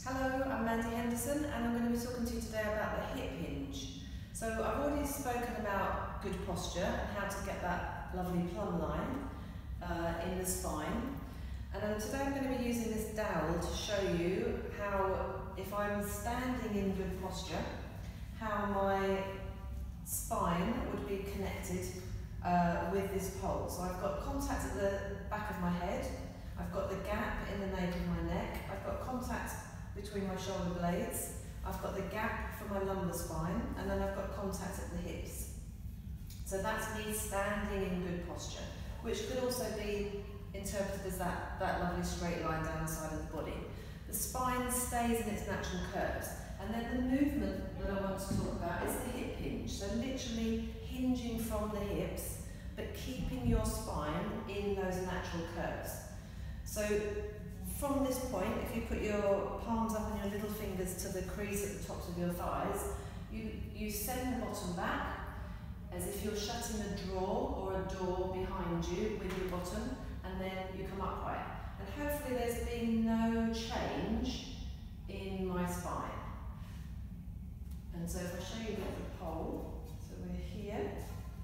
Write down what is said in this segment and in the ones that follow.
Henderson, and I'm going to be talking to you today about the hip hinge. So I've already spoken about good posture and how to get that lovely plumb line in the spine. And today I'm going to be using this dowel to show you how, if I'm standing in good posture, how my spine would be connected with this pole. So I've got contact at the back of my head, I've got the gap in the nape of my neck, I've got contact between my shoulder blades, I've got the gap for my lumbar spine, and then I've got contact at the hips. So that's me standing in good posture, which could also be interpreted as that lovely straight line down the side of the body. The spine stays in its natural curves, and then the movement that I want to talk about is the hip hinge. So literally hinging from the hips, but keeping your spine in those natural curves. So from this point, if you put your palms up and your little fingers to the crease at the tops of your thighs, you send the bottom back as if you're shutting a drawer or a door behind you with your bottom, and then you come upright. And hopefully there's been no change in my spine. And so if I show you the pole, so we're here.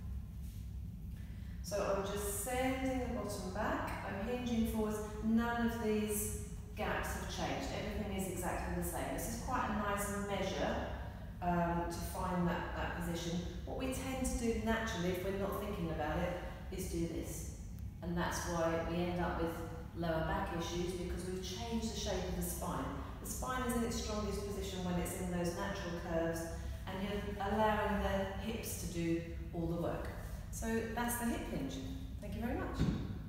So I'm just sending the bottom back, I'm hinging forwards, none of these gaps have changed, everything is exactly the same. This is quite a nice measure to find that position. What we tend to do naturally, if we're not thinking about it, is do this. And that's why we end up with lower back issues, because we've changed the shape of the spine. The spine is in its strongest position when it's in those natural curves, and you're allowing the hips to do all the work. So that's the hip hinge. Thank you very much.